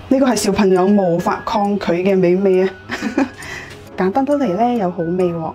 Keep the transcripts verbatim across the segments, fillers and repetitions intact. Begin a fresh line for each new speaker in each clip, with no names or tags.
呢個係小朋友無法抗拒嘅美味啊！簡單得嚟咧又好味喎。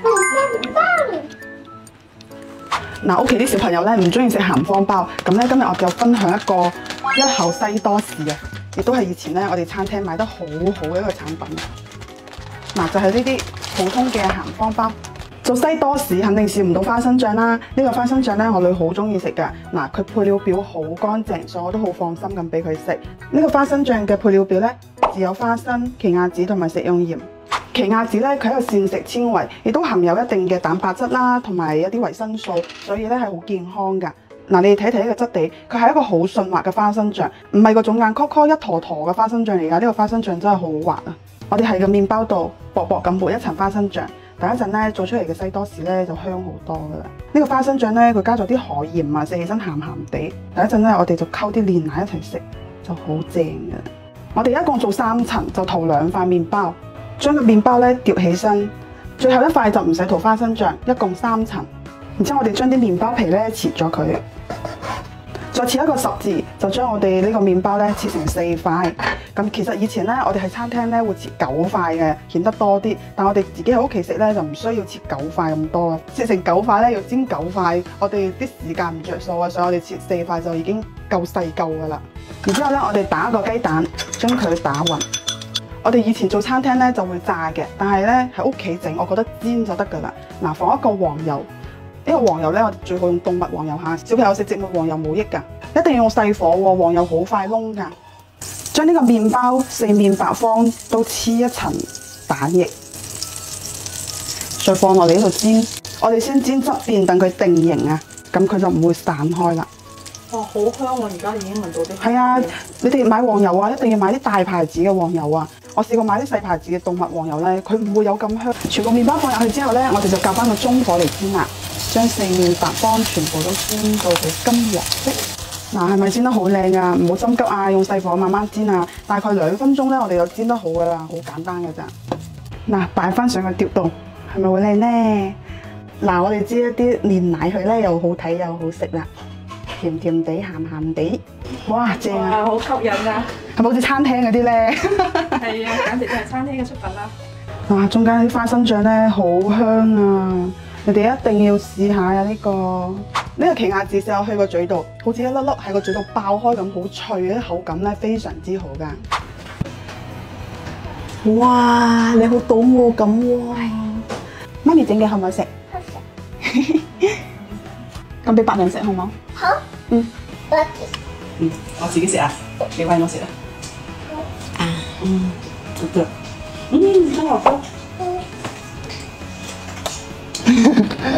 嗱，屋企啲小朋友咧唔中意食鹹方包，咁咧今日我就分享一個一口西多士啊，亦都係以前咧我哋餐廳買得好好嘅一個產品。嗱，就係呢啲普通嘅鹹方包。做西多士肯定少唔到花生醬啦。呢、這個花生醬咧我女好中意食㗎。嗱，佢配料表好乾淨，所以我都好放心咁俾佢食。呢、這個花生醬嘅配料表咧，只有花生、奇亞籽同埋食用鹽。奇亞籽咧，佢係一個膳食纖維，亦都含有一定嘅蛋白質啦，同埋一啲維生素，所以咧係好健康㗎。嗱，你哋睇睇呢個質地，佢係一個好順滑嘅花生醬，唔係嗰種硬殼殼一坨坨嘅花生醬嚟㗎。呢、這個花生醬真係好滑啊！我哋喺個麵包度薄薄咁抹一層花生醬，等一陣咧做出嚟嘅西多士咧就香好多㗎啦。呢、這個花生醬咧，佢加咗啲海鹽啊，食起身鹹鹹地。等一陣咧，我哋就溝啲煉奶一齊食，就好正㗎。我哋一共做三層，就塗兩塊麵包。將個麵包咧疊起身，最後一塊就唔使塗花生醬，一共三層。然之後我哋將啲麵包皮咧切咗佢，再切一個十字，就將我哋呢個麵包咧切成四塊。咁其實以前咧我哋喺餐廳咧會切九塊嘅，顯得多啲。但我哋自己喺屋企食咧就唔需要切九塊咁多啊。切成九塊咧要煎九塊，我哋啲時間唔着數啊，所以我哋切四塊就已經夠細夠噶啦。然之後咧我哋打一個雞蛋，將佢打勻。我哋以前做餐廳咧就會炸嘅，但係咧喺屋企整，我覺得煎就得㗎啦。嗱，放一個黃油，呢個黃油咧我哋最好用動物黃油嚇，小朋友食植物黃油冇益㗎，一定要用細火喎，黃油好快燶㗎。將呢個麵包四面八方都黐一層蛋液，再放落嚟呢度煎。我哋先煎側邊，等佢定型啊，咁佢就唔會散開啦。
哇，好香啊！而家已經聞到啲。
係啊，你哋買黃油啊，一定要買啲大牌子嘅黃油啊。我試過買啲細牌子嘅動物黃油咧，佢唔會有咁香。全部麵包放入去之後咧，我哋就較翻個中火嚟煎啦，將四面八方全部都煎到佢金黃色。嗱，係咪煎得好靚啊？唔好心急啊，用細火慢慢煎啊。大概兩分鐘咧，我哋就煎得好噶啦，好簡單嘅咋。嗱，擺翻上個碟度，係咪會靚咧？嗱，我哋煎一啲煉奶佢咧，又好睇又好食啦。甜甜地、鹹鹹地，哇正啊！
好吸引啊！
係咪好似餐廳嗰啲咧？
係啊，簡直就係餐廳嘅出品啦！
哇，中間啲花生醬咧好香啊！你哋一定要試下啊！呢、這個呢、這個奇亞籽食落去個嘴度，好似一粒粒喺個嘴度爆開咁，好脆嘅口感咧，非常之好噶。哇！你好肚餓咁喎！媽咪整嘅好唔好食？好食。咁俾白娘食好冇？好。嗯。嗯，我自己食啊，你餵我食啊。啊。嗯。好嘅。嗯，真好喝。